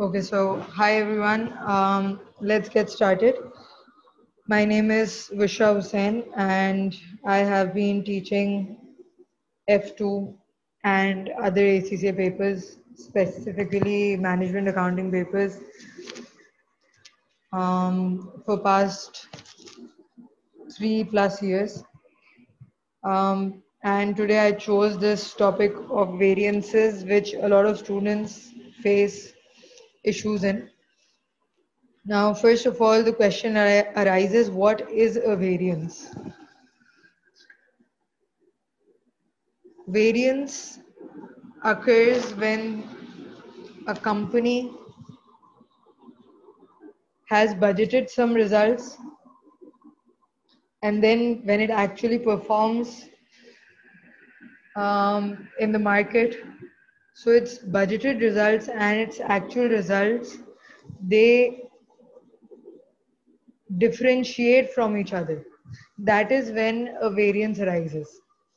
Okay, so hi everyone. Let's get started. My name is Vishwa Hussain, and I have been teaching F2 and other ACCA papers, specifically management accounting papers, for past 3+ years. And today I chose this topic of variances, which a lot of students face issues in. Now, first of all, the question arises, what is a variance? Variance occurs when a company has budgeted some results and then when it actually performs in the market, so its budgeted results and its actual results, they differentiate from each other. That is when a variance arises.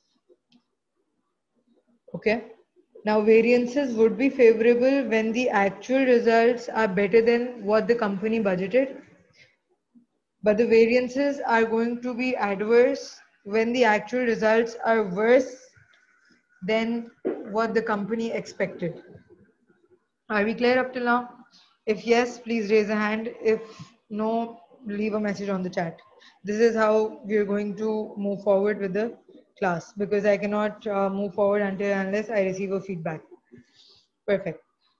Okay. Now, variances would be favorable when the actual results are better than what the company budgeted, but the variances are going to be adverse when the actual results are worse than what the company expected. Are we clear up till now? If yes, please raise a hand. If no, leave a message on the chat. This is how we are going to move forward with the class, because I cannot move forward unless I receive a feedback. Perfect.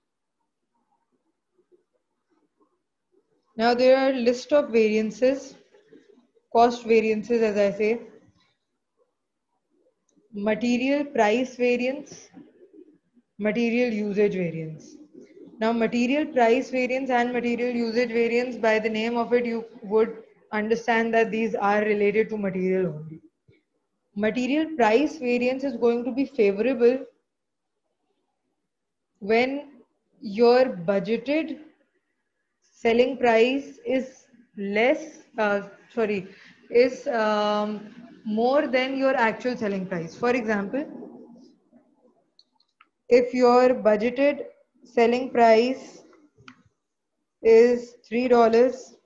Now there are a list of variances, cost variances as I say, material price variance, material usage variance. Now material price variance and material usage variance, by the name of it, you would understand that these are related to material only. Material price variance is going to be favorable when your budgeted selling price is is more than your actual selling price. For example, if your budgeted selling price is $3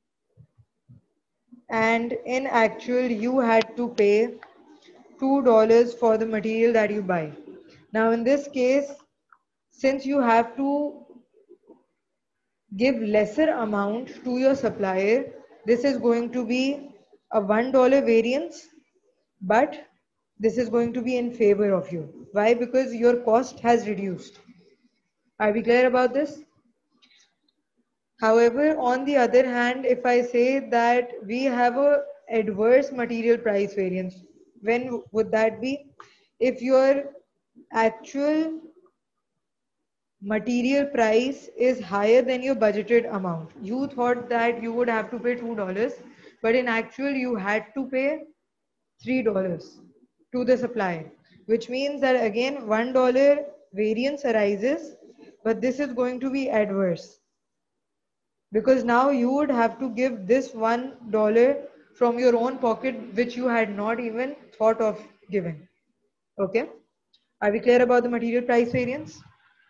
and in actual you had to pay $2 for the material that you buy. Now in this case, since you have to give lesser amount to your supplier, this is going to be a $1 variance, but this is going to be in favor of you. Why? Because your cost has reduced. Are we clear about this? However, on the other hand, if I say that we have a adverse material price variance, when would that be? If your actual material price is higher than your budgeted amount. You thought that you would have to pay $2, but in actual you had to pay $3 to the supplier, which means that again $1 variance arises, but this is going to be adverse because now you would have to give this $1 from your own pocket, which you had not even thought of giving. Okay, are we clear about the material price variance?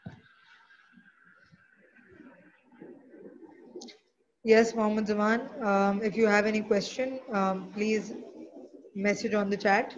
Yes, Mohammed Zaman. If you have any question, please message on the chat.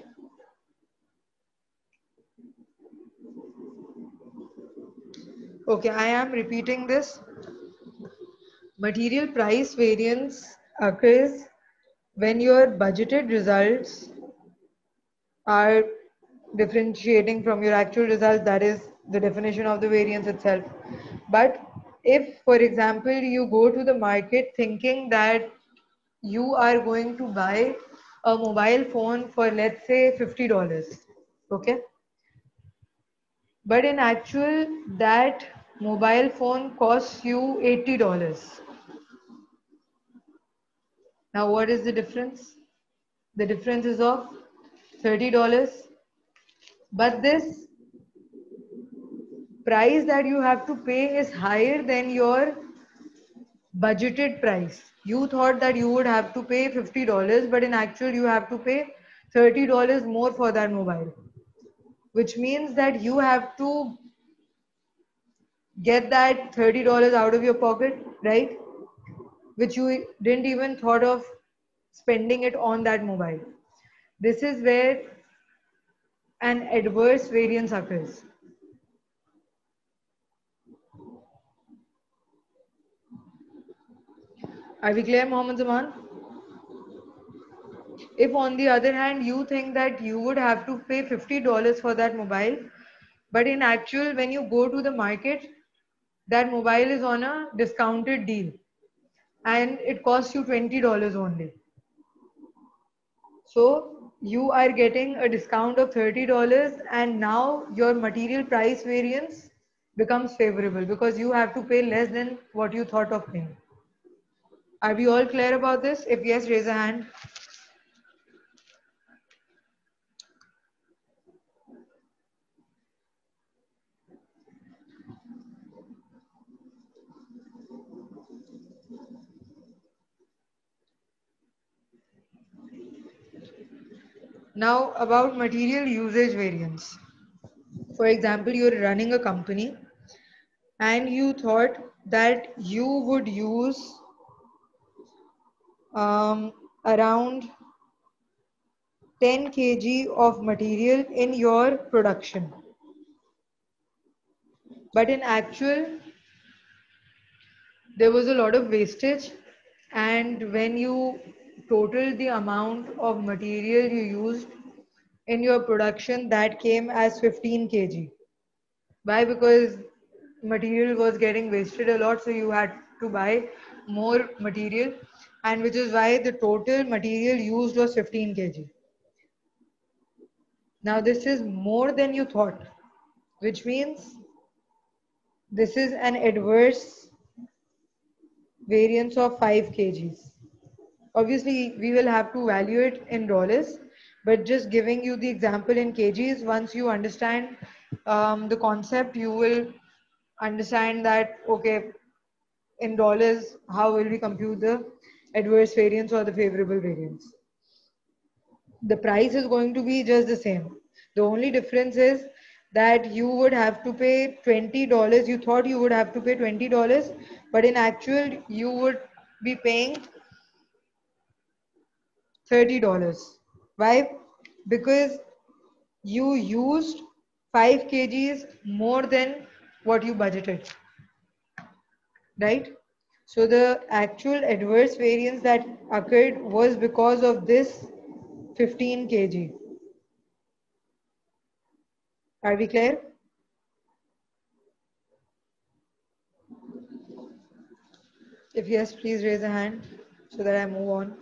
Okay, I am repeating this. Material price variance occurs when your budgeted results are differentiating from your actual result. That is the definition of the variance itself. But if, for example, you go to the market thinking that you are going to buy a mobile phone for, let's say, $50, okay, but in actual that mobile phone costs you $80. Now what is the difference? The difference is of $30, but this price that you have to pay is higher than your budgeted price. You thought that you would have to pay $50, but in actual you have to pay $30 more for that mobile, which means that you have to get that $30 out of your pocket, right? Which you didn't even thought of spending it on that mobile. This is where an adverse variance occurs. Are we clear, Mohammed Zaman? If on the other hand you think that you would have to pay $50 for that mobile, but in actual when you go to the market, that mobile is on a discounted deal and it costs you $20 only. So you are getting a discount of $30 and now your material price variance becomes favorable because you have to pay less than what you thought of paying. Are we all clear about this? If yes, raise a hand. Now about material usage variance. For example, you're running a company and you thought that you would use around 10 kg of material in your production. But in actual, there was a lot of wastage, and when you total the amount of material you used in your production, that came as 15 kg. Why? Because material was getting wasted a lot, so you had to buy more material, and which is why the total material used was 15 kg. Now this is more than you thought, which means this is an adverse variance of 5 kgs. Obviously, we will have to value it in dollars, but just giving you the example in kgs, once you understand the concept, you will understand that, okay, in dollars, how will we compute the adverse variance or the favorable variance? The price is going to be just the same. The only difference is that you would have to pay $20. You thought you would have to pay $20, but in actual, you would be paying $30. Why? Because you used 5 kgs more than what you budgeted, right? So the actual adverse variance that occurred was because of this 15 kg. Are we clear? If yes, please raise a hand so that I move on.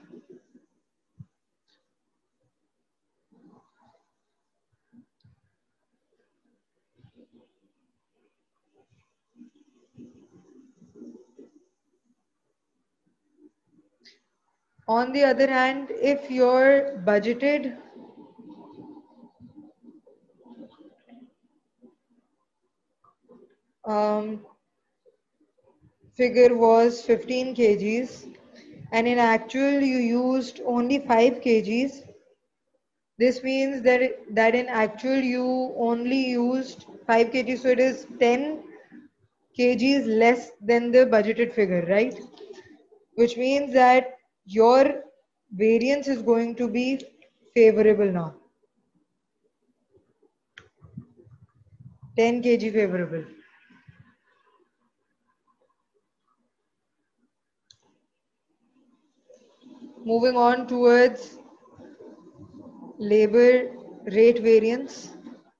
On the other hand, if your budgeted figure was 15 kgs and in actual you used only 5 kgs, this means that in actual you only used 5 kgs, so it is 10 kgs less than the budgeted figure, right? Which means that your variance is going to be favorable now. 10 kg favorable. Moving on towards labor rate variance.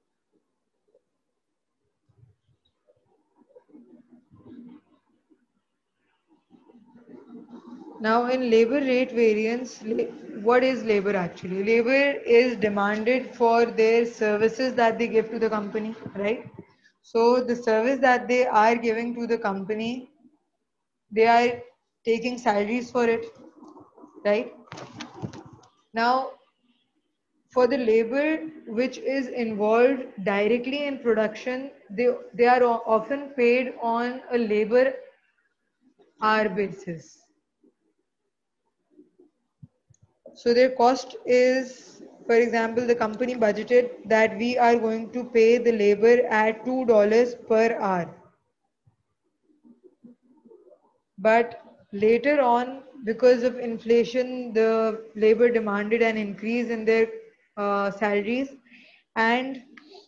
Now in labor rate variance, what is labor actually? Labor is demanded for their services that they give to the company, right? So the service that they are giving to the company, they are taking salaries for it, right? Now for the labor which is involved directly in production, they are often paid on a labor hour basis. So their cost is, for example, the company budgeted that we are going to pay the labor at $2 per hour. But later on, because of inflation, the labor demanded an increase in their salaries, and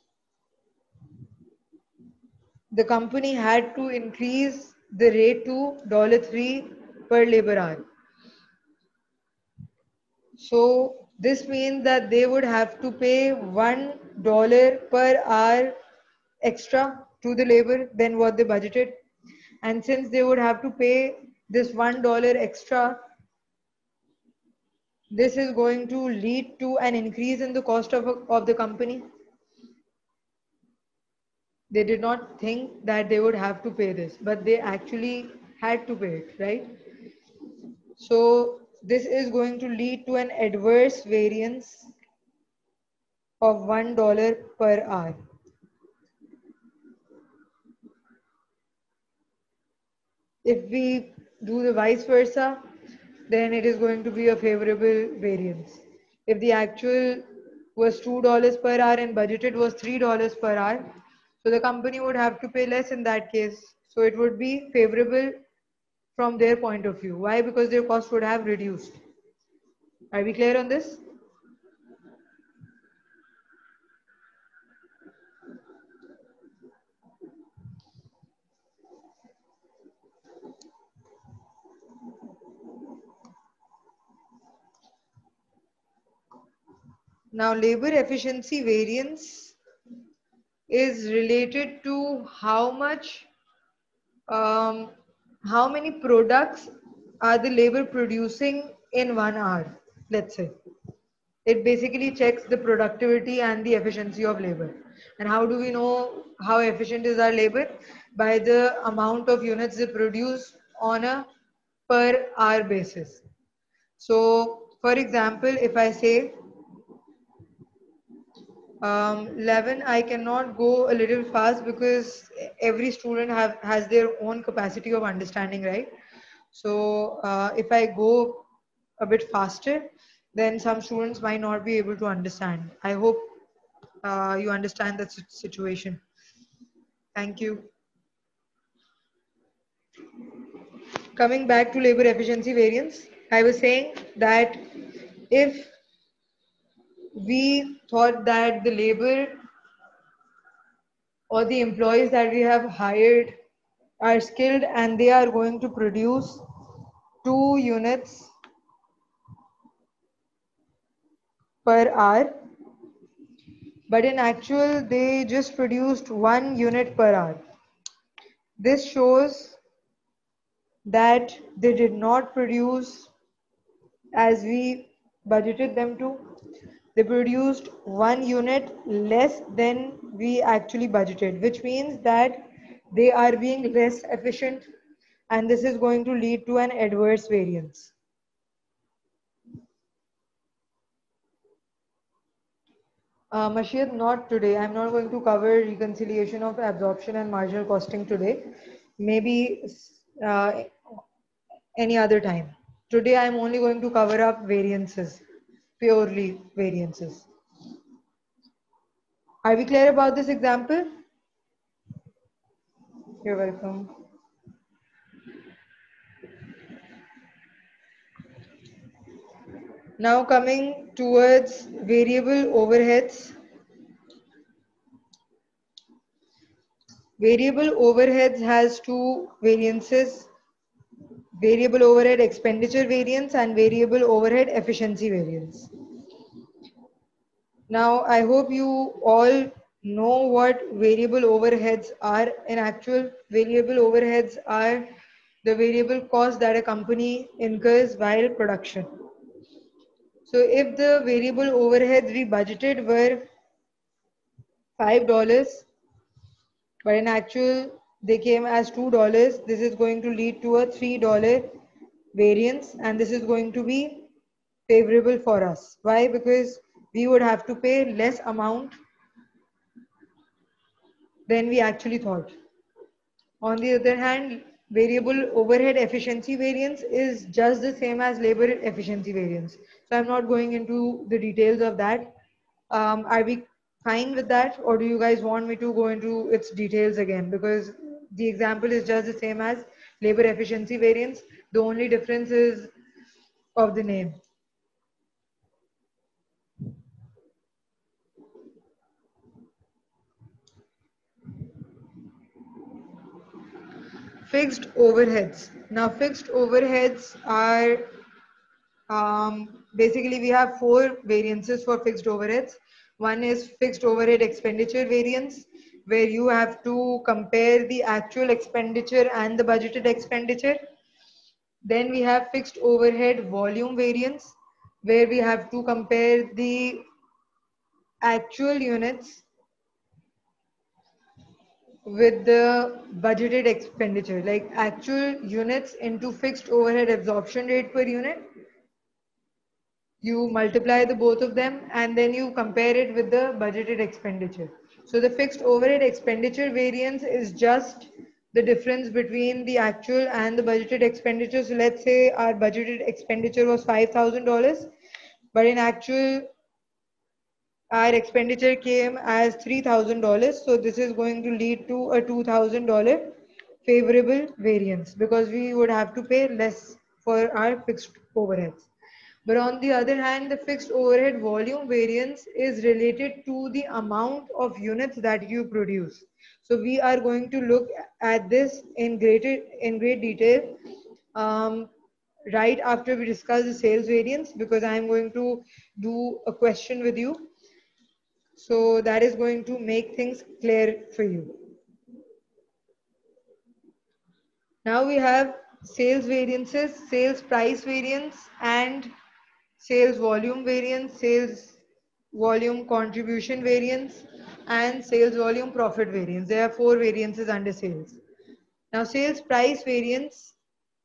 the company had to increase the rate to $3 per labor hour. So this means that they would have to pay $1 per hour extra to the labor than what they budgeted. And since they would have to pay this $1 extra, this is going to lead to an increase in the cost of the company. They did not think that they would have to pay this, but they actually had to pay it, right? So this is going to lead to an adverse variance of $1 per hour. If we do the vice versa, then it is going to be a favorable variance. If the actual was $2 per hour and budgeted was $3 per hour, so the company would have to pay less in that case. So it would be favorable from their point of view. Why? Because their cost would have reduced. Are we clear on this? Now, labor efficiency variance is related to um, how many products are the labor producing in 1 hour, let's say. It basically checks the productivity and the efficiency of labor. And how do we know how efficient is our labor? By the amount of units they produce on a per hour basis. So, for example, if I say 11, I cannot go a little fast because every student has their own capacity of understanding, right? So if I go a bit faster, then some students might not be able to understand. I hope you understand that situation. Thank you. Coming back to labor efficiency variance, I was saying that if we thought that the labor or the employees that we have hired are skilled and they are going to produce 2 units per hour, but in actual they just produced 1 unit per hour. This shows that they did not produce as we budgeted them to. They produced 1 unit less than we actually budgeted, which means that they are being less efficient, and this is going to lead to an adverse variance. Mashiyat, not today. I'm not going to cover reconciliation of absorption and marginal costing today. Maybe uh, any other time. Today I'm only going to cover up variances, purely variances. Are we clear about this example? You're welcome. Now coming towards variable overheads. Variable overheads has two variances: variable overhead expenditure variance and variable overhead efficiency variance. Now, I hope you all know what variable overheads are. In actual, variable overheads are the variable cost that a company incurs while production. So if the variable overheads we budgeted were $5, but in actual they came as $2, this is going to lead to a $3 variance, and this is going to be favorable for us. Why? Because we would have to pay less amount than we actually thought. On the other hand, variable overhead efficiency variance is just the same as labor efficiency variance. So I'm not going into the details of that. Are we fine with that, or do you guys want me to go into its details again? Because the example is just the same as labor efficiency variance. The only difference is of the name. Fixed overheads. Now, fixed overheads are basically we have four variances for fixed overheads. One is fixed overhead expenditure variance, where you have to compare the actual expenditure and the budgeted expenditure. Then we have fixed overhead volume variance, where we have to compare the actual units with the budgeted expenditure, like actual units into fixed overhead absorption rate per unit. You multiply the both of them and then you compare it with the budgeted expenditure. So the fixed overhead expenditure variance is just the difference between the actual and the budgeted expenditure. So let's say our budgeted expenditure was $5,000, but in actual our expenditure came as $3,000. So this is going to lead to a $2,000 favorable variance because we would have to pay less for our fixed overheads. But on the other hand, the fixed overhead volume variance is related to the amount of units that you produce. So we are going to look at this in great detail right after we discuss the sales variance, because I am going to do a question with you. So that is going to make things clear for you. Now we have sales variances, sales price variance, and sales volume variance, sales volume contribution variance, and sales volume profit variance. There are four variances under sales. Now sales price variance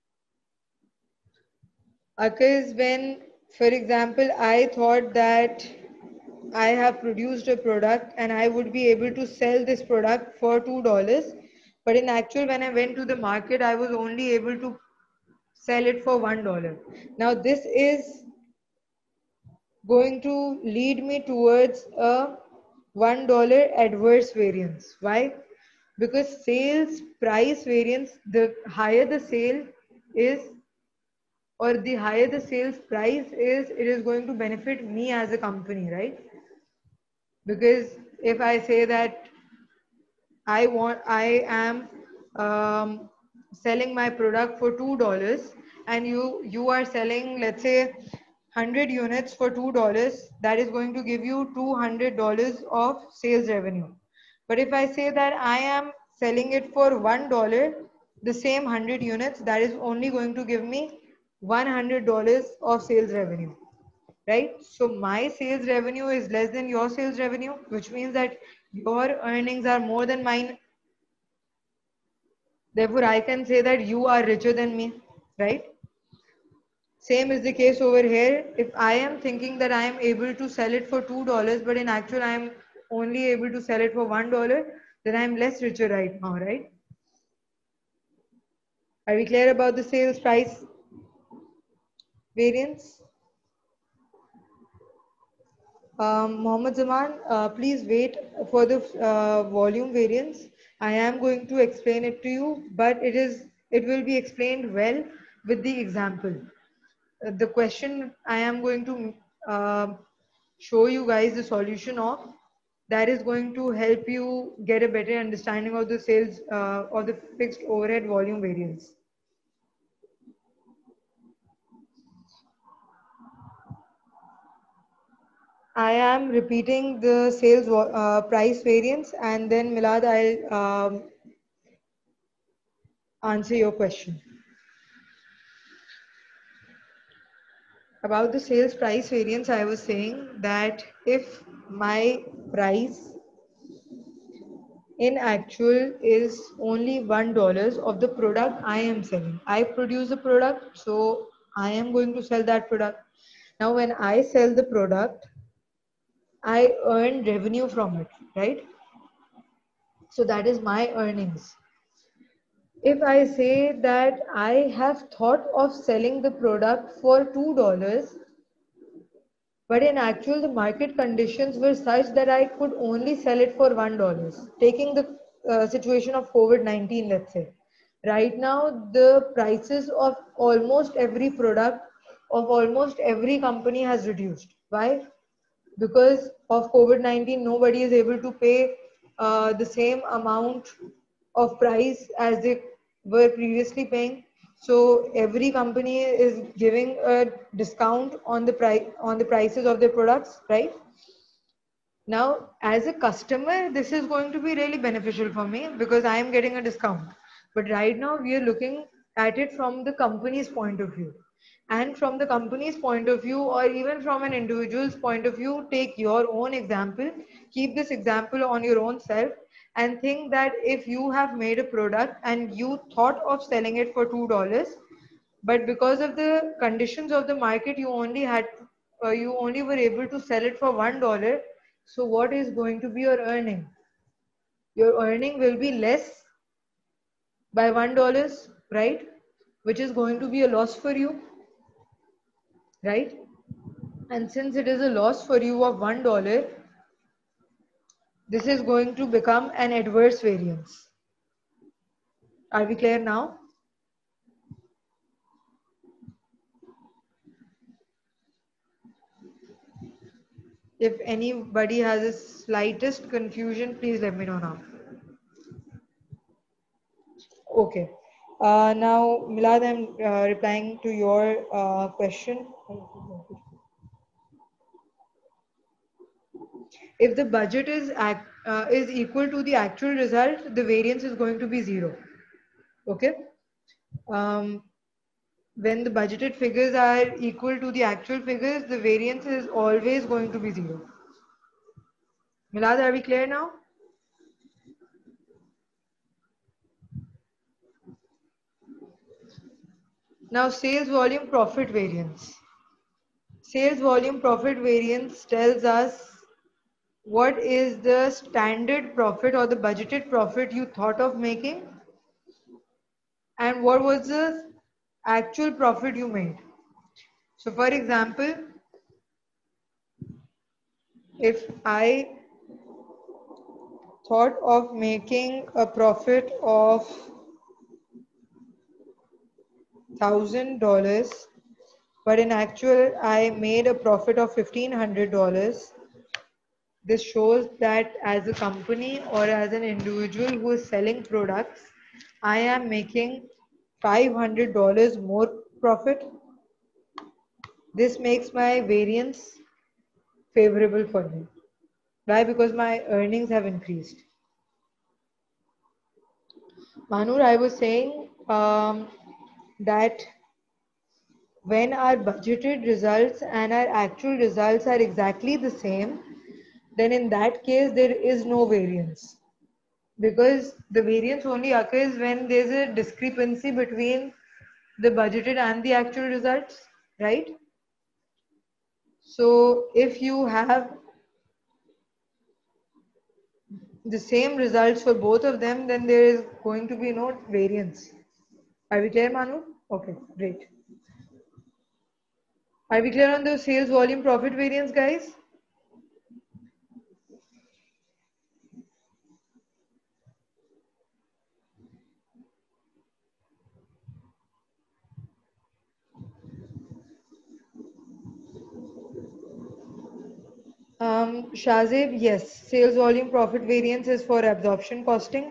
occurs when, for example, I thought that I have produced a product and I would be able to sell this product for $2. But in actual, when I went to the market, I was only able to sell it for $1. Now this is going to lead me towards a $1 adverse variance. Why? Because sales price variance, the higher the sale is or the higher the sales price is, it is going to benefit me as a company, right? Because if I say that I am selling my product for $2 and you are selling, let's say, 100 units for $2, that is going to give you $200 of sales revenue. But if I say that I am selling it for $1, the same 100 units, that is only going to give me $100 of sales revenue, right? So my sales revenue is less than your sales revenue, which means that your earnings are more than mine. Therefore, I can say that you are richer than me, right? Same is the case over here. If I am thinking that I am able to sell it for $2, but in actual I am only able to sell it for $1, then I am less richer right now, right? Are we clear about the sales price variance? Mohammed Zaman, please wait for the volume variance. I am going to explain it to you, but it will be explained well with the example. The question I am going to show you guys the solution of, that is going to help you get a better understanding of the sales of the fixed overhead volume variance. I am repeating the sales price variance, and then Milad, I'll answer your question. About the sales price variance, I was saying that if my price in actual is only $1 of the product I am selling. I produce a product, so I am going to sell that product. Now, when I sell the product, I earn revenue from it, right? So that is my earnings. If I say that I have thought of selling the product for $2, but in actual the market conditions were such that I could only sell it for $1, taking the situation of COVID-19, let's say. Right now, the prices of almost every product of almost every company has reduced. Why? Because of COVID-19, nobody is able to pay the same amount of price as they were previously paying. So every company is giving a discount on the prices of their products, right? Now, as a customer, this is going to be really beneficial for me because I am getting a discount. But right now, we are looking at it from the company's point of view. And from the company's point of view, or even from an individual's point of view, take your own example, keep this example on your own self, and think that if you have made a product and you thought of selling it for $2, but because of the conditions of the market, you only were able to sell it for $1. So what is going to be your earning? Your earning will be less by $1, right? Which is going to be a loss for you, right? And since it is a loss for you of $1, this is going to become an adverse variance. Are we clear now? If anybody has a slightest confusion, please let me know now. Okay. Now, Milad, I'm replying to your question. If the budget is equal to the actual result, the variance is going to be 0. Okay. When the budgeted figures are equal to the actual figures, the variance is always going to be 0. Milad, are we clear now? Now, sales volume profit variance. Sales volume profit variance tells us what is the standard profit or the budgeted profit you thought of making and what was the actual profit you made. So for example, if I thought of making a profit of $1,000, but in actual I made a profit of $1,500, this shows that as a company or as an individual who is selling products, I am making $500 more profit. This makes my variance favorable for me. Why? Because my earnings have increased. Manur, I was saying that when our budgeted results and our actual results are exactly the same, then in that case there is no variance. Because the variance only occurs when there's a discrepancy between the budgeted and the actual results, right? So if you have the same results for both of them, then there is going to be no variance. Are we clear, Manu? Okay, great. Are we clear on the sales volume profit variance, guys? Shazib, yes, sales volume profit variance is for absorption costing.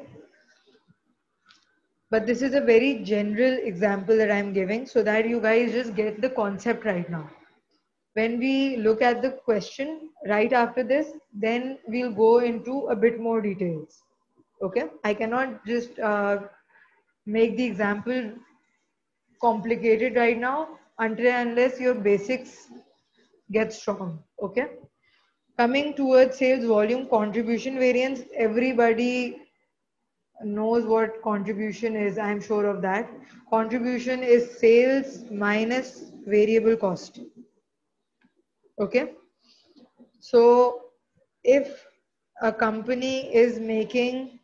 But this is a very general example that I'm giving so that you guys just get the concept right now. When we look at the question right after this, then we'll go into a bit more details. Okay, I cannot just make the example complicated right now until and unless your basics get strong. Okay, coming towards sales volume contribution variance, everybody knows what contribution is. I'm sure of that. Contribution is sales minus variable cost. Okay, so if a company is making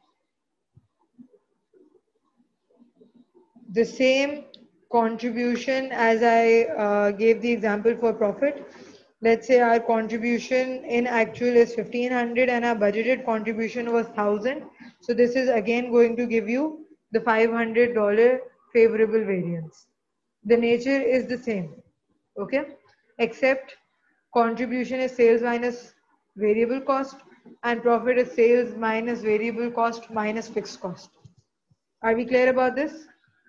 the same contribution as I gave the example for profit, let's say our contribution in actual is 1500 and our budgeted contribution was 1000. So this is again going to give you the $500 favorable variance. The nature is the same, okay? Except contribution is sales minus variable cost and profit is sales minus variable cost minus fixed cost. Are we clear about this?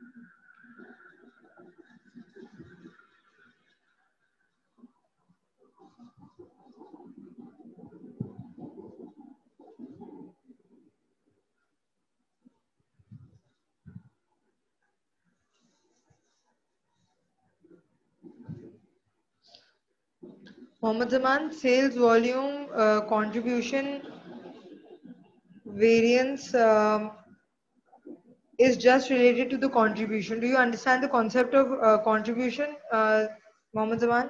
Mohammed Zaman, sales volume contribution variance is just related to the contribution. Do you understand the concept of contribution, Mohammed Zaman?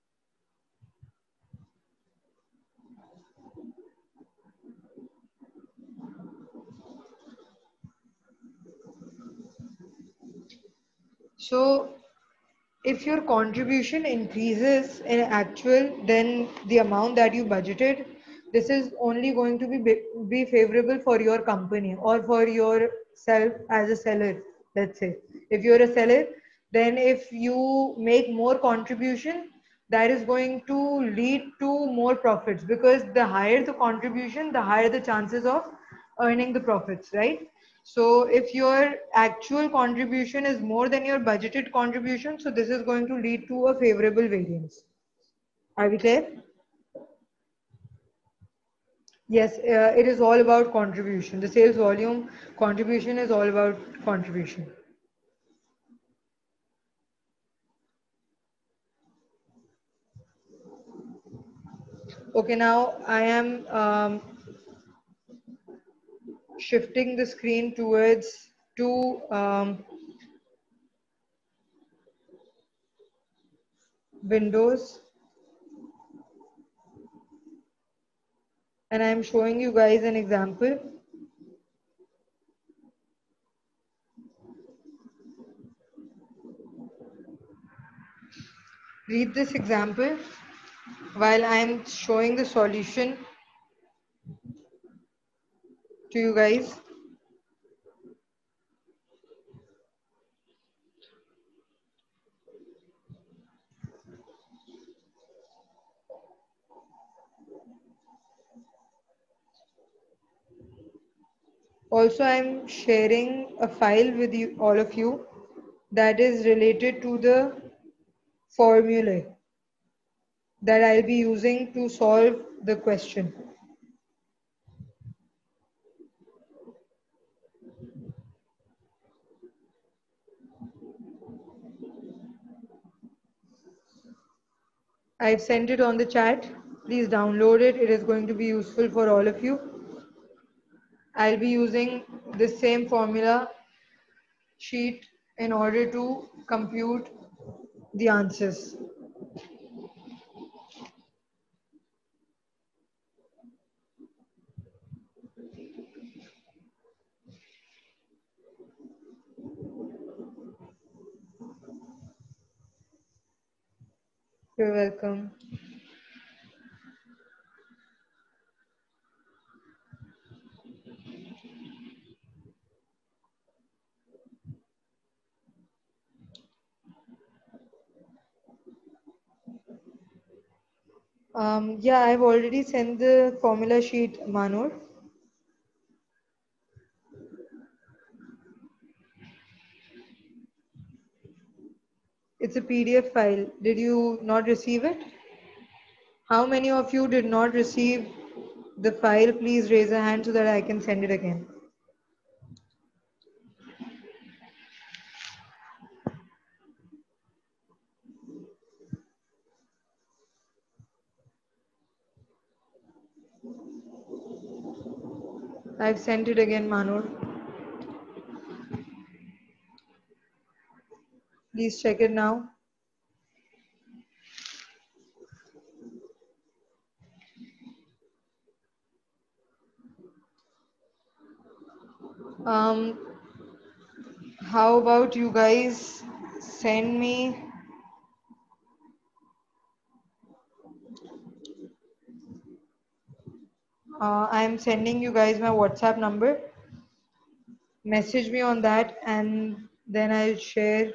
So, if your contribution increases in actual, then the amount that you budgeted, this is only going to be favorable for your company or for yourself as a seller. Let's say if you're a seller, then if you make more contribution, that is going to lead to more profits, because the higher the contribution, the higher the chances of earning the profits, right? So if your actual contribution is more than your budgeted contribution, so this is going to lead to a favorable variance. Are we clear? Yes, it is all about contribution. The sales volume contribution is all about contribution. Okay, now I am shifting the screen towards two windows, and I am showing you guys an example. Read this example while I am showing the solution to you guys. Also, I'm sharing a file with you, all of you, that is related to the formulae that I'll be using to solve the question. I've sent it on the chat. Please download it. It is going to be useful for all of you. I'll be using the same formula sheet in order to compute the answers. You're welcome. Yeah, I've already sent the formula sheet, Manur. It's a PDF file. Did you not receive it? How many of you did not receive the file? Please raise a hand so that I can send it again. I've sent it again, Manur. Please check it now. How about you guys send me I'm sending you guys my WhatsApp number. message me on that, and then I'll share.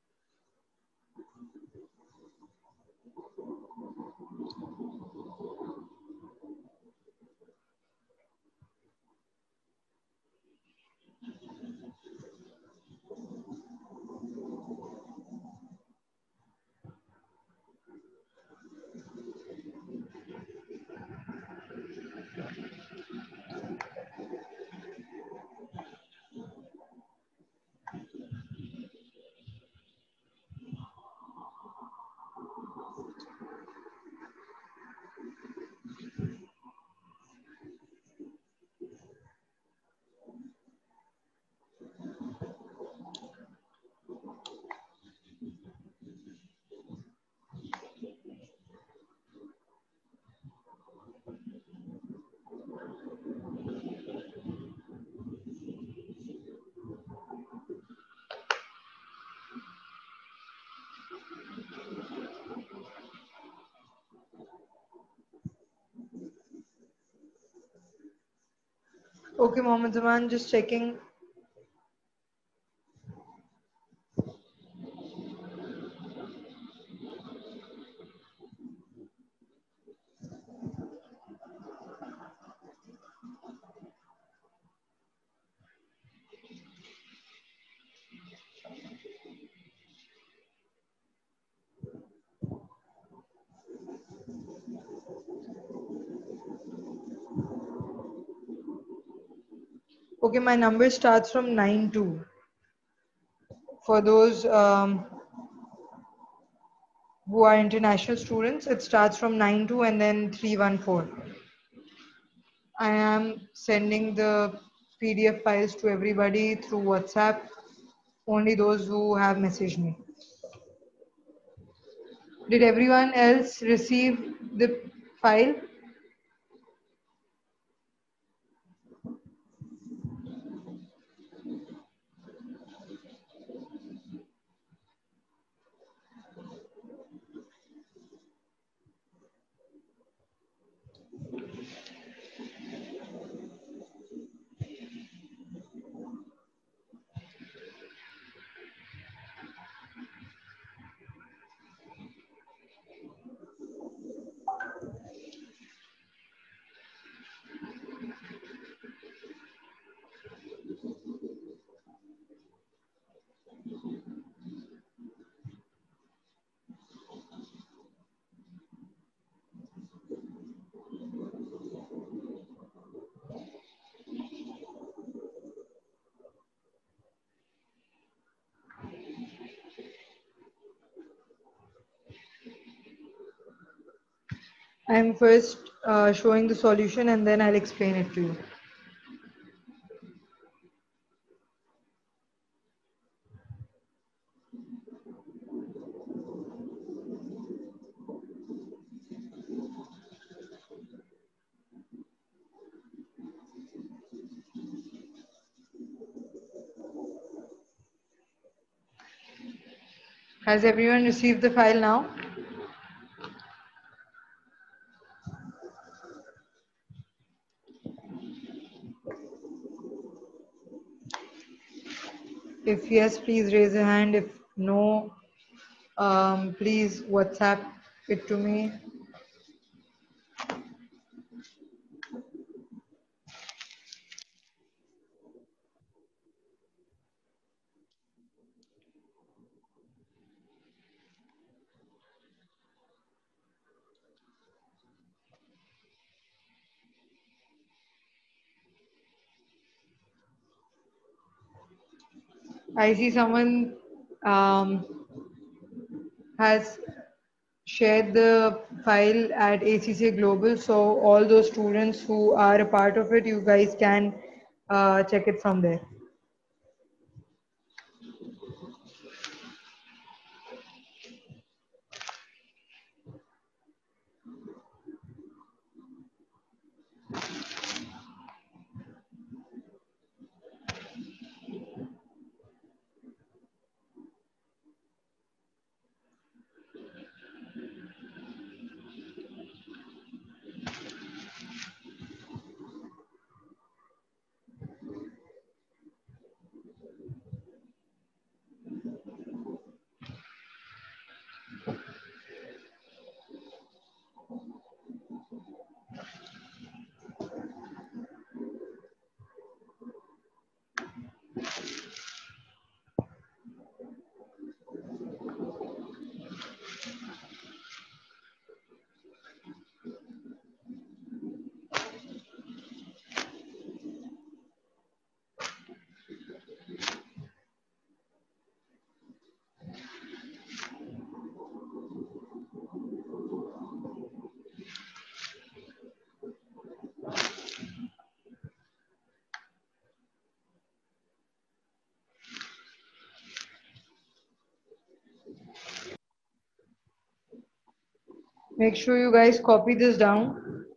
Okay, Mohammed Zaman, just checking. Okay, my number starts from 92. For those who are international students, it starts from 92 and then 314. I am sending the PDF files to everybody through WhatsApp, only those who have messaged me. Did everyone else receive the file? I'm first showing the solution and then I'll explain it to you. Has everyone received the file now? If yes, please raise a hand. If no, please WhatsApp it to me. I see someone has shared the file at ACCA Global, so all those students who are a part of it, you guys can check it from there. Make sure you guys copy this down.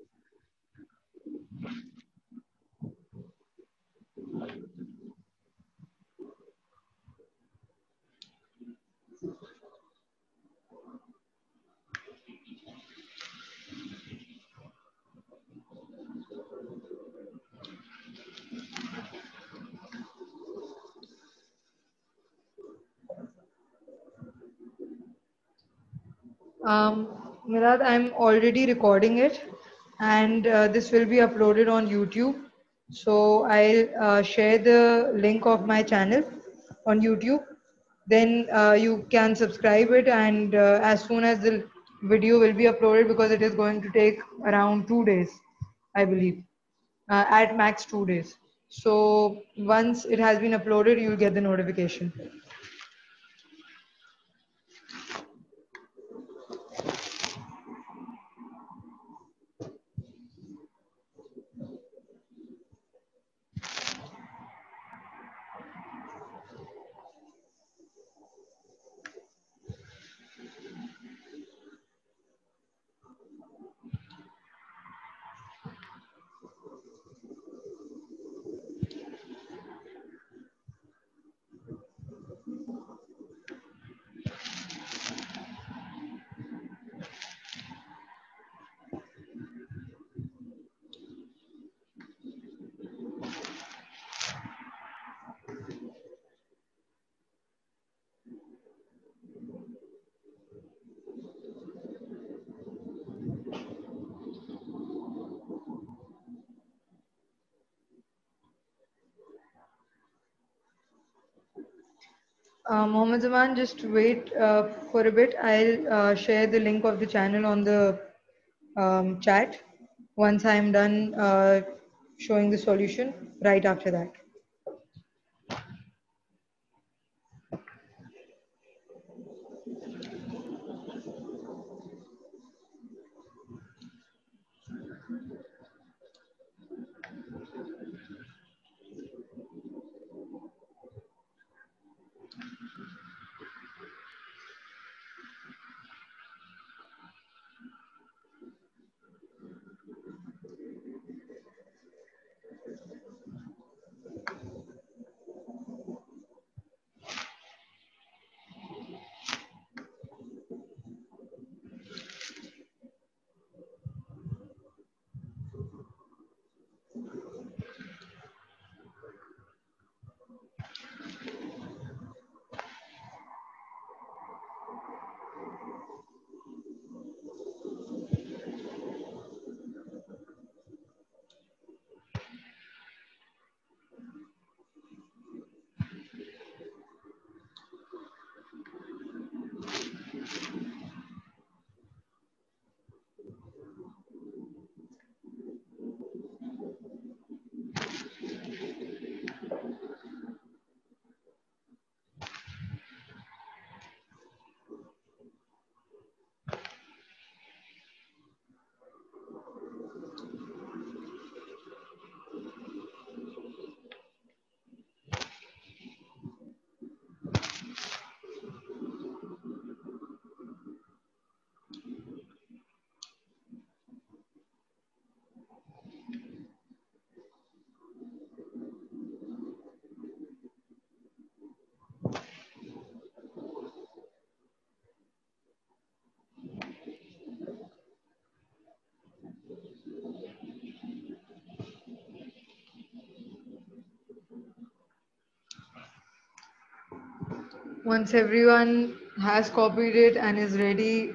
Milad, I'm already recording it, and this will be uploaded on YouTube. So I'll share the link of my channel on YouTube. Then you can subscribe it, and as soon as the video will be uploaded, because it is going to take around 2 days, I believe, at max 2 days. So once it has been uploaded, you'll get the notification. Mohammed Zaman, just wait for a bit. I'll share the link of the channel on the chat once I'm done showing the solution right after that. Once everyone has copied it and is ready,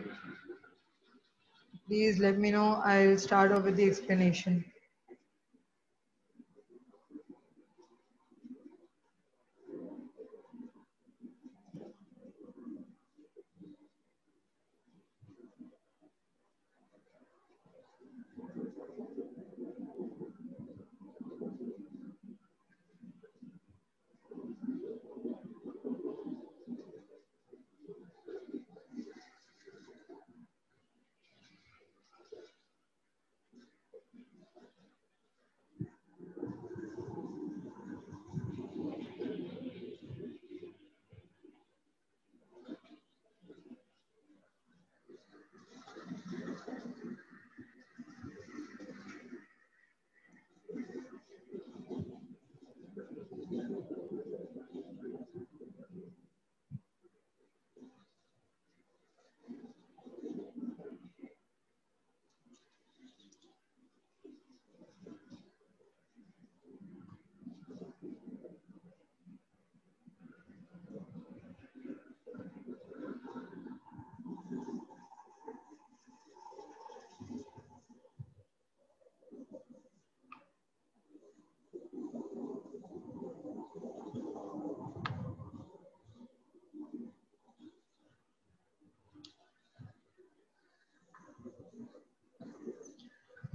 please let me know. I'll start off with the explanation.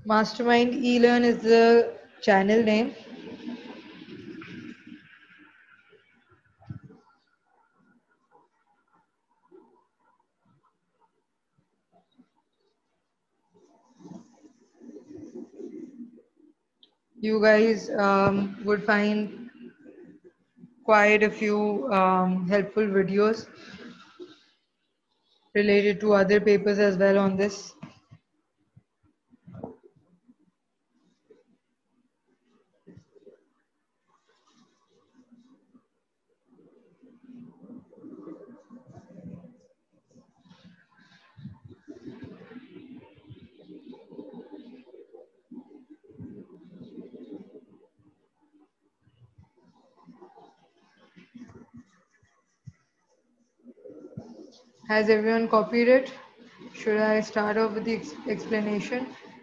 Mastermind eLearn is the channel name. You guys would find quite a few helpful videos related to other papers as well on this. Has everyone copied it? Should I start off with the explanation?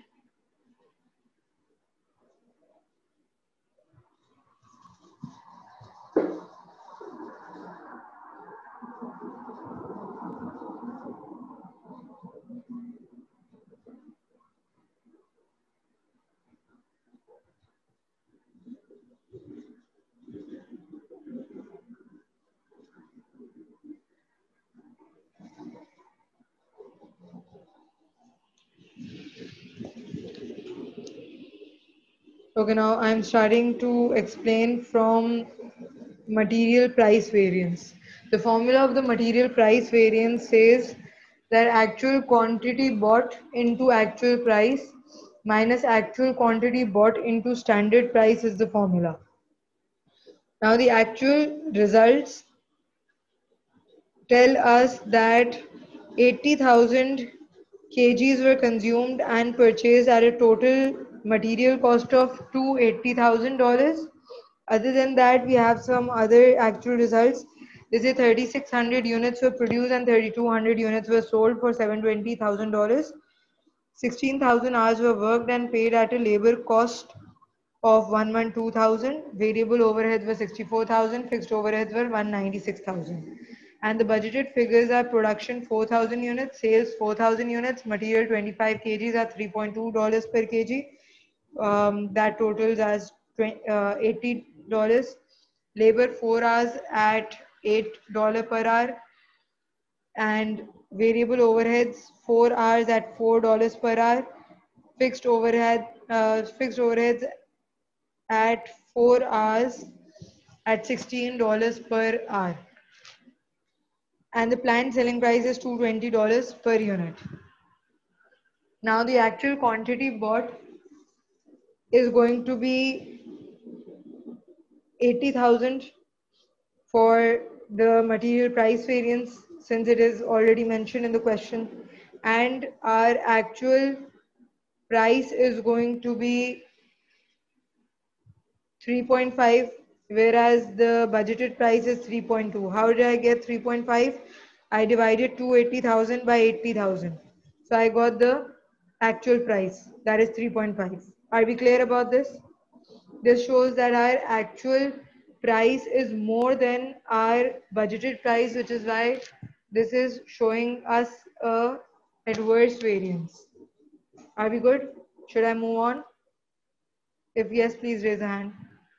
Okay, now I'm starting to explain from material price variance. The formula of the material price variance says that actual quantity bought into actual price minus actual quantity bought into standard price is the formula. Now the actual results tell us that 80,000 kgs were consumed and purchased at a total material cost of $280,000. Other than that, we have some other actual results. They say 3,600 units were produced and 3,200 units were sold for $720,000. 16,000 hours were worked and paid at a labor cost of 112,000. Variable overheads were 64,000. Fixed overheads were 196,000. And the budgeted figures are production 4,000 units, sales 4,000 units, material 25 kgs at $3.2 per kg. That totals as $80. Labor 4 hours at $8 per hour, and variable overheads 4 hours at $4 per hour. Fixed overheads at 4 hours at $16 per hour. And the planned selling price is $220 per unit. Now the actual quantity bought is going to be 80,000 for the material price variance, since it is already mentioned in the question, and our actual price is going to be 3.5, whereas the budgeted price is 3.2. How did I get 3.5? I divided 280,000 by 80,000. So I got the actual price, that is 3.5. Are we clear about this? This shows that our actual price is more than our budgeted price, which is why this is showing us a adverse variance. Are we good? Should I move on? If yes, please raise a hand.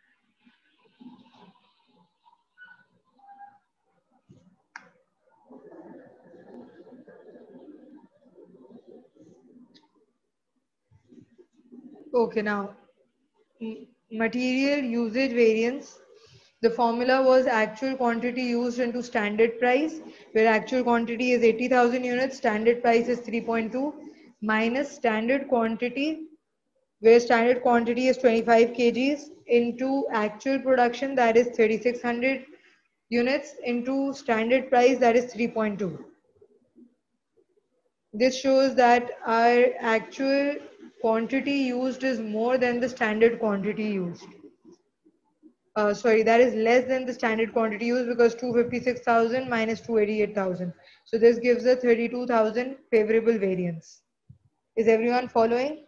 Okay, now material usage variance. The formula was actual quantity used into standard price, where actual quantity is 80,000 units, standard price is 3.2, minus standard quantity, where standard quantity is 25 kgs, into actual production, that is 3,600 units, into standard price, that is 3.2. This shows that our actual quantity used is more than the standard quantity used. Sorry, that is less than the standard quantity used, because 256,000 minus 288,000. So this gives a 32,000 favorable variance. Is everyone following?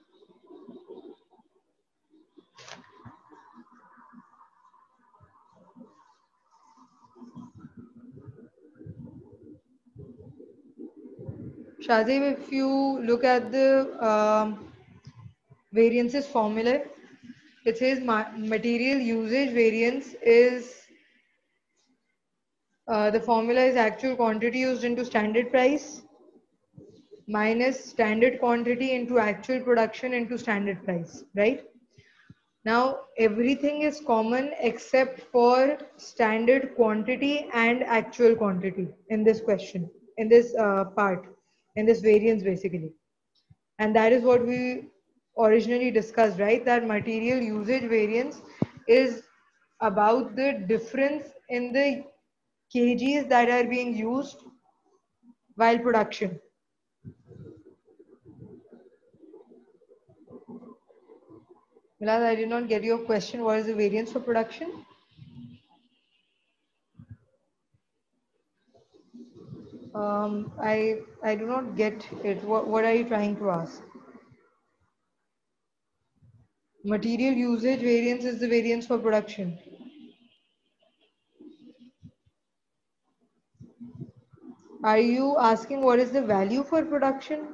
Shazib, if you look at the variances formula. It says material usage variance is the formula is actual quantity used into standard price minus standard quantity into actual production into standard price, right? Now everything is common except for standard quantity and actual quantity in this question, in this part, in this variance basically. And that is what we originally discussed, right? That material usage variance is about the difference in the kgs that are being used while production. Milad, I did not get your question. What is the variance for production? I do not get it. What are you trying to ask? Material usage variance is the variance for production. Are you asking what is the value for production?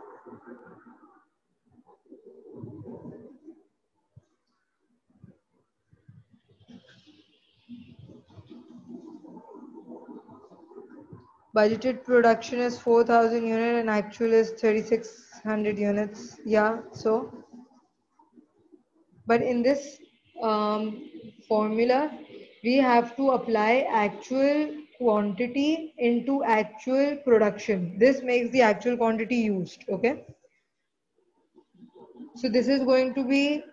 Budgeted production is 4,000 units and actual is 3,600 units. Yeah, so. But in this formula, we have to apply actual quantity into actual production. This makes the actual quantity used, okay? So this is going to be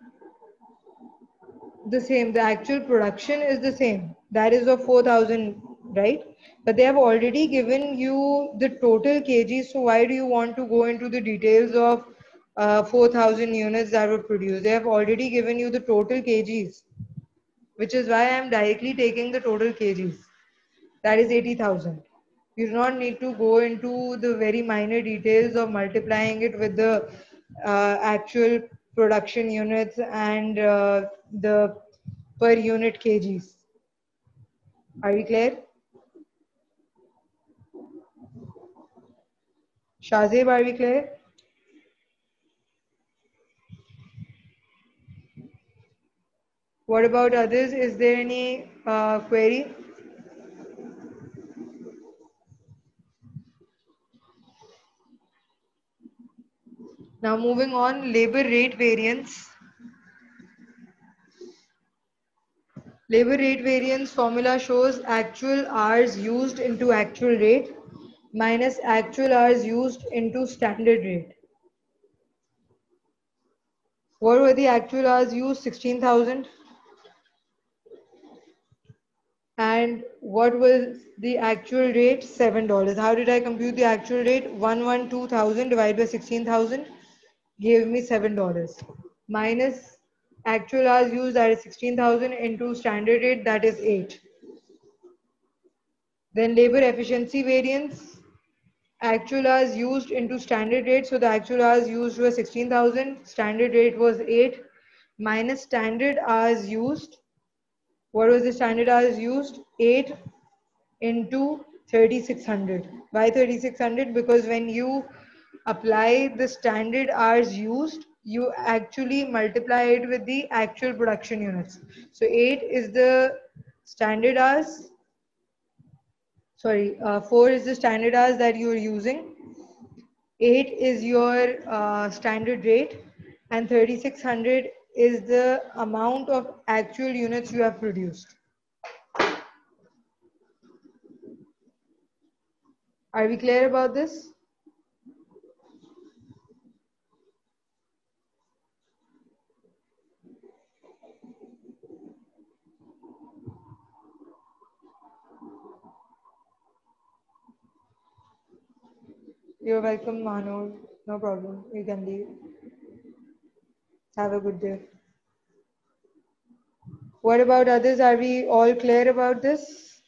the same. The actual production is the same. That is of 4,000, right? But they have already given you the total kgs. So why do you want to go into the details of 4,000 units that were produced? They have already given you the total kgs, which is why I am directly taking the total kgs. That is 80,000. You do not need to go into the very minor details of multiplying it with the actual production units and the per unit kgs. Are we clear? Shazib, are we clear? What about others? Is there any query? Now moving on, labor rate variance. Labor rate variance formula shows actual hours used into actual rate minus actual hours used into standard rate. What were the actual hours used? 16,000. And what was the actual rate? $7. How did I compute the actual rate? 112,000 divided by 16,000 gave me $7. Minus actual hours used, that is 16,000, into standard rate, that is 8. Then labor efficiency variance, actual hours used into standard rate. So the actual hours used were 16,000, standard rate was 8, minus standard hours used. What was the standard hours used? 8 into 3,600. Why 3,600? Because when you apply the standard hours used, you actually multiply it with the actual production units. So 8 is the standard hours. Sorry, 4 is the standard hours that you are using. 8 is your standard rate, and 3,600 is the amount of actual units you have produced. Are we clear about this? You're welcome, Manu. No problem. You can leave. Have a good day. What about others? Are we all clear about this?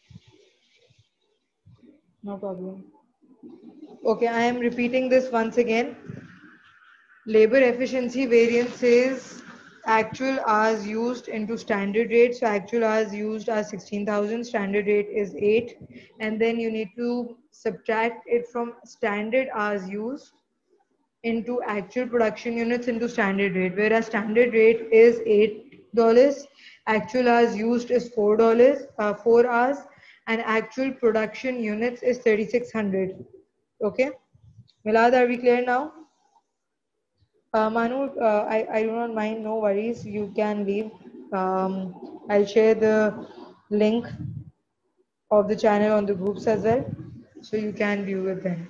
No problem. Okay, I am repeating this once again. Labor efficiency variance is actual hours used into standard rate. So actual hours used are 16,000, standard rate is 8. And then you need to subtract it from standard hours used. into actual production units into standard rate, whereas standard rate is $8, actual hours used is $4, 4 hours, and actual production units is 3600. Okay, Milad, are we clear now? Manu, I do not mind, no worries, you can leave. I'll share the link of the channel on the groups as well, so you can view it then.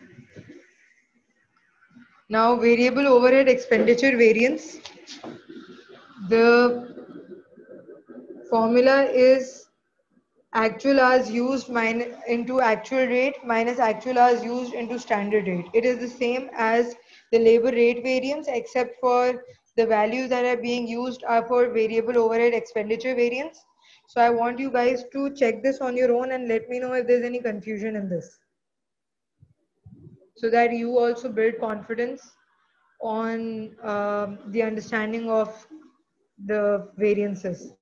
Now, variable overhead expenditure variance. The formula is actual hours used into actual rate minus actual hours used into standard rate. It is the same as the labor rate variance, except for the values that are being used are for variable overhead expenditure variance. So I want you guys to check this on your own and let me know if there's any confusion in this, so that you also build confidence on the understanding of the variances.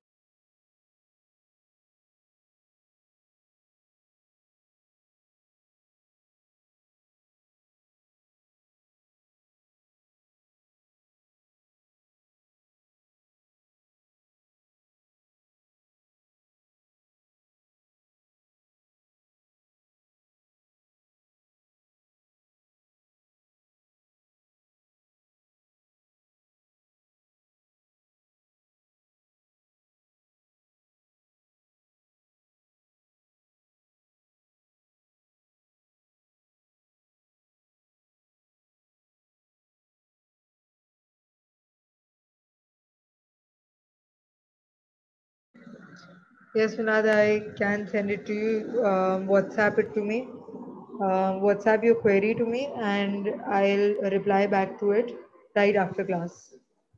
Yes, Vinod, I can send it to you. WhatsApp it to me. WhatsApp your query to me, and I'll reply back to it right after class.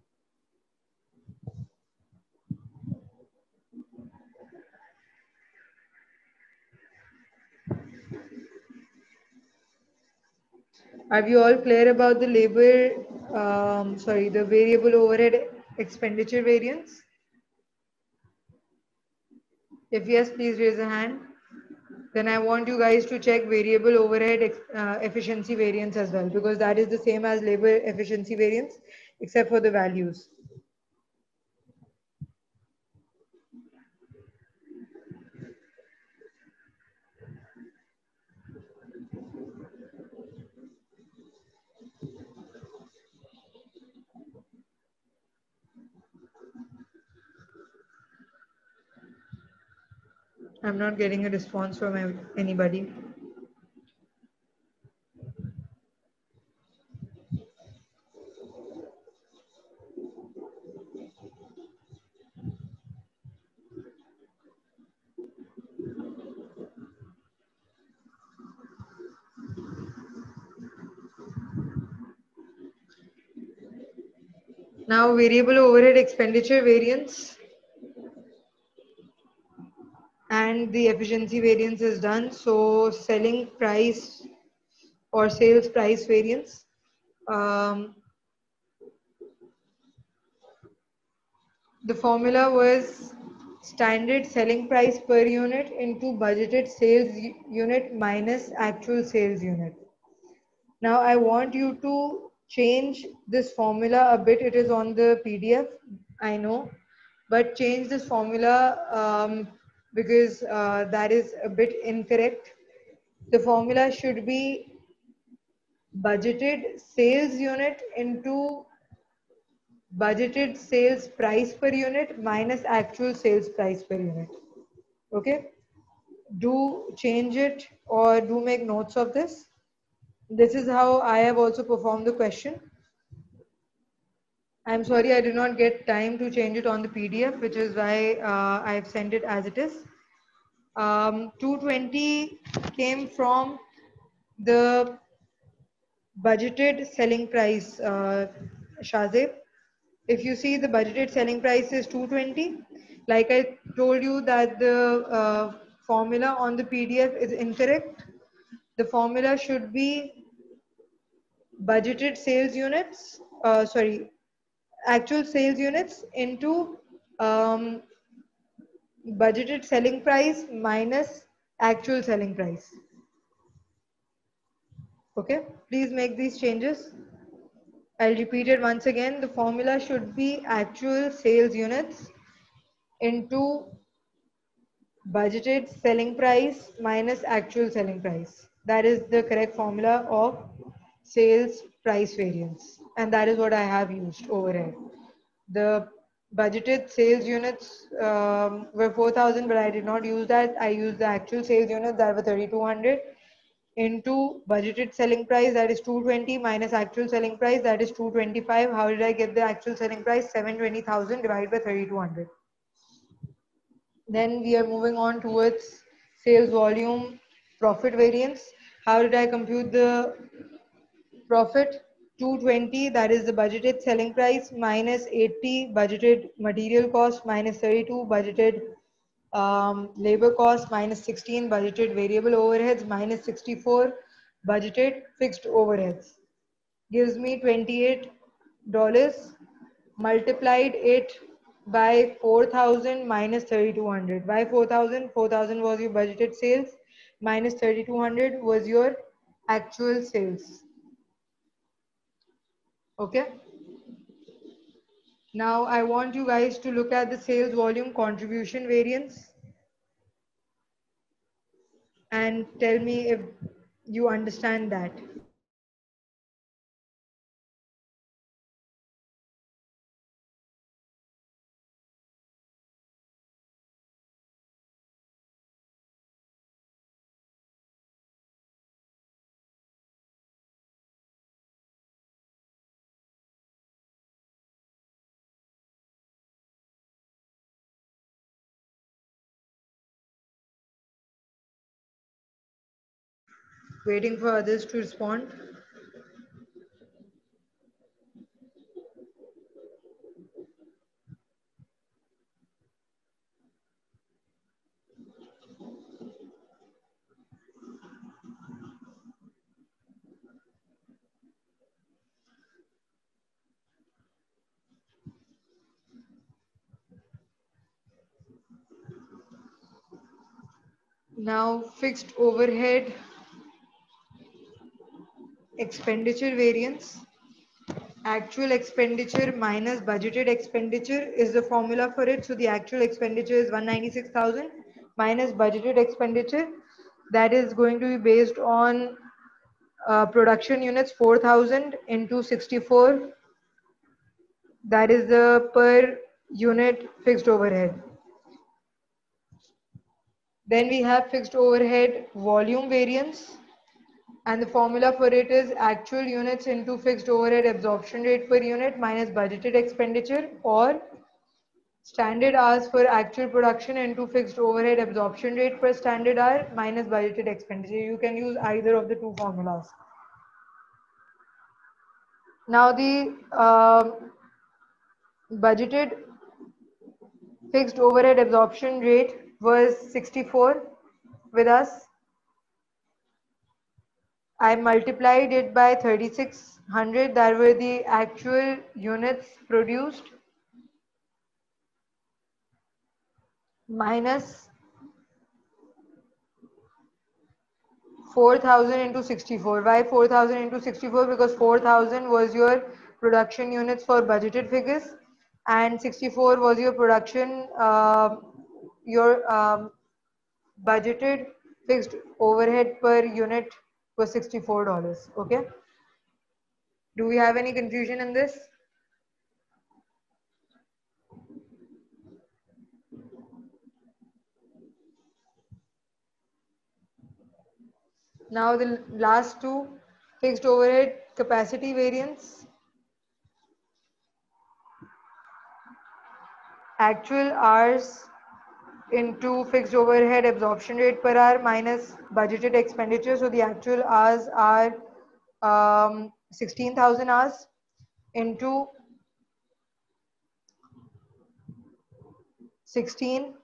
Are you all clear about the the variable overhead expenditure variance? If yes, please raise a hand. Then I want you guys to check variable overhead efficiency variance as well, because that is the same as labor efficiency variance, except for the values. I'm not getting a response from anybody. Now, variable overhead expenditure variance and the efficiency variance is done. So, selling price or sales price variance. The formula was standard selling price per unit into budgeted sales unit minus actual sales unit. Now I want you to change this formula a bit. It is on the PDF, I know, but change this formula because that is a bit incorrect. The formula should be budgeted sales unit into budgeted sales price per unit minus actual sales price per unit. Okay, do change it or do make notes of this. This is how I have also performed the question. I'm sorry I did not get time to change it on the PDF, which is why I've sent it as it is. 220 came from the budgeted selling price, Shazib. If you see, the budgeted selling price is 220. Like I told you that the formula on the PDF is incorrect. The formula should be budgeted sales units, actual sales units into budgeted selling price minus actual selling price. Okay, please make these changes. I'll repeat it once again. The formula should be actual sales units into budgeted selling price minus actual selling price. That is the correct formula of sales price variance. And that is what I have used over here. The budgeted sales units were 4,000, but I did not use that. I used the actual sales units that were 3,200 into budgeted selling price, that is 220, minus actual selling price, that is 225. How did I get the actual selling price? 720,000 divided by 3,200. Then we are moving on towards sales volume profit variance. How did I compute the profit? 220, that is the budgeted selling price, minus 80 budgeted material cost, minus 32 budgeted labor cost, minus 16 budgeted variable overheads, minus 64 budgeted fixed overheads, gives me $28. Multiplied it by 4,000 minus 3,200. Why 4,000? 4,000 was your budgeted sales, minus 3,200 was your actual sales. Okay. Now I want you guys to look at the sales volume contribution variance and tell me if you understand that. Waiting for others to respond. Now fixed overhead expenditure variance. Actual expenditure minus budgeted expenditure is the formula for it. So the actual expenditure is 196,000 minus budgeted expenditure. That is going to be based on production units 4,000 into 64. That is the per unit fixed overhead. Then we have fixed overhead volume variance. And the formula for it is actual units into fixed overhead absorption rate per unit minus budgeted expenditure, or standard hours for actual production into fixed overhead absorption rate per standard hour minus budgeted expenditure. You can use either of the two formulas. Now the budgeted fixed overhead absorption rate was 64 with us. I multiplied it by 3,600, that were the actual units produced, minus 4,000 into 64. Why 4,000 into 64? Because 4,000 was your production units for budgeted figures and 64 was your production, your budgeted fixed overhead per unit was $64. Okay. Do we have any confusion in this? Now the last two, fixed overhead capacity variance. Actual hours into fixed overhead absorption rate per hour minus budgeted expenditure. So the actual hours are 16,000 hours into 16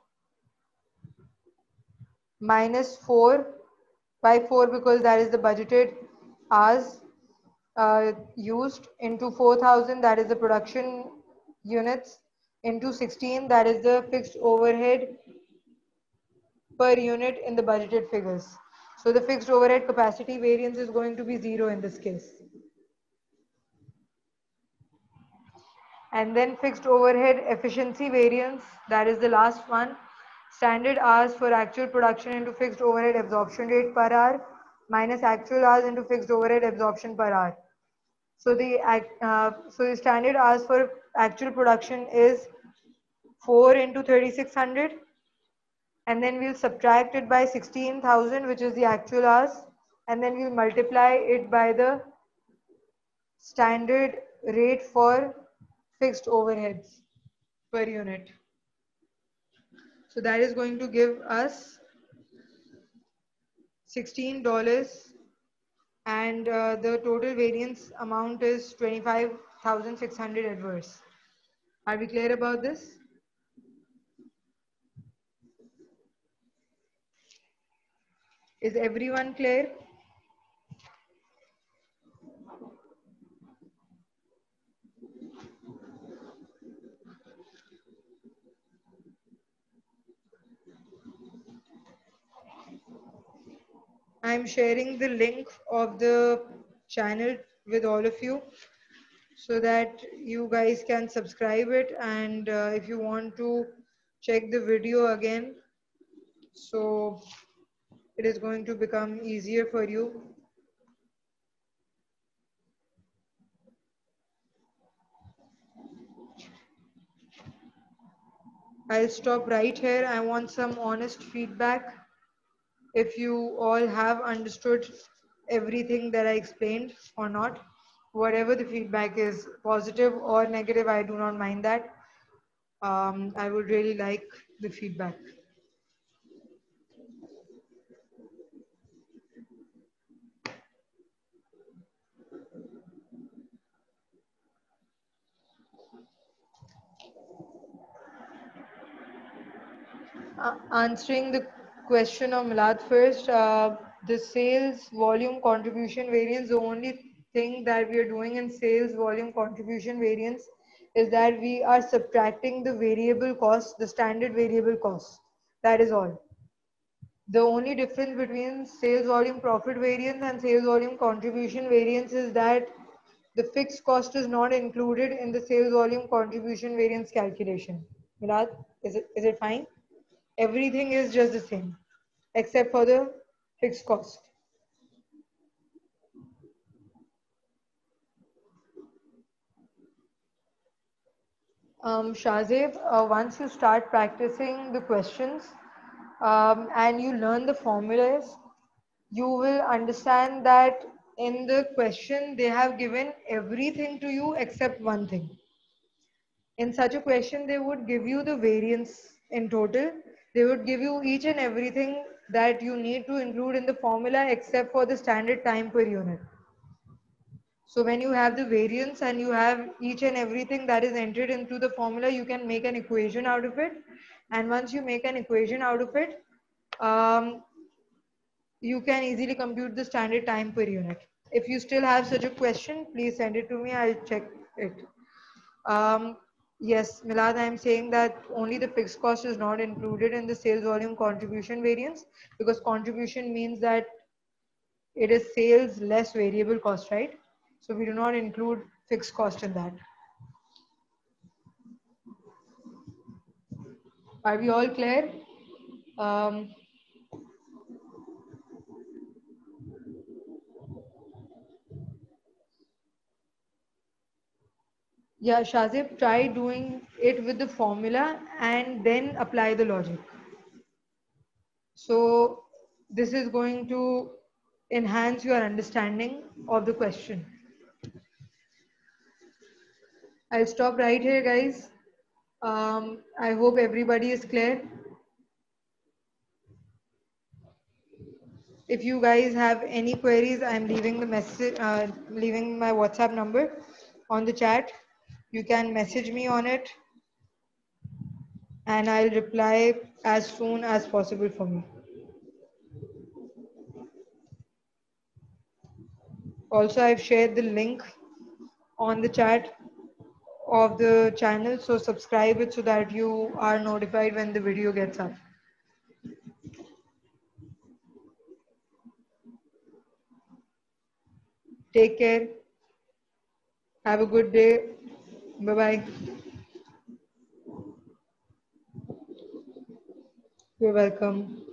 minus 4 by 4, because that is the budgeted hours used, into 4,000, that is the production units, into 16, that is the fixed overhead per unit in the budgeted figures. So the fixed overhead capacity variance is going to be 0 in this case. And then fixed overhead efficiency variance, that is the last one. Standard hours for actual production into fixed overhead absorption rate per hour minus actual hours into fixed overhead absorption per hour. So the standard hours for actual production is 4 into 3600, and then we'll subtract it by 16,000, which is the actual hours, and then we'll multiply it by the standard rate for fixed overheads per unit. So that is going to give us $16, and the total variance amount is 25,600 adverse. Are we clear about this? Is everyone clear? I'm sharing the link of the channel with all of you so that you guys can subscribe it, and if you want to check the video again, so it is going to become easier for you. I'll stop right here. I want some honest feedback. If you all have understood everything that I explained or not, whatever the feedback is, positive or negative, I do not mind that. I would really like the feedback. Answering the question of Milad first, the sales volume contribution variance, the only thing that we are doing in sales volume contribution variance is that we are subtracting the variable cost, the standard variable cost. That is all. The only difference between sales volume profit variance and sales volume contribution variance is that the fixed cost is not included in the sales volume contribution variance calculation. Milad, is it fine? Everything is just the same except for the fixed cost. Shahzeb, once you start practicing the questions and you learn the formulas, you will understand that in the question they have given everything to you except one thing. In such a question, they would give you the variance in total. They would give you each and everything that you need to include in the formula except for the standard time per unit. So when you have the variance and you have each and everything that is entered into the formula, you can make an equation out of it. And once you make an equation out of it, you can easily compute the standard time per unit. If you still have such a question, please send it to me. I'll check it. Yes, Milad, I'm saying that only the fixed cost is not included in the sales volume contribution variance, because contribution means that it is sales less variable cost, right? So we do not include fixed cost in that. Are we all clear? Yeah, Shazib, try doing it with the formula and then apply the logic. So this is going to enhance your understanding of the question. I'll stop right here, guys. I hope everybody is clear. If you guys have any queries, I'm leaving the message, leaving my WhatsApp number on the chat. You can message me on it and I'll reply as soon as possible for me. Also, I've shared the link on the chat of the channel, so subscribe it so that you are notified when the video gets up. Take care. Have a good day. Bye-bye. You're welcome.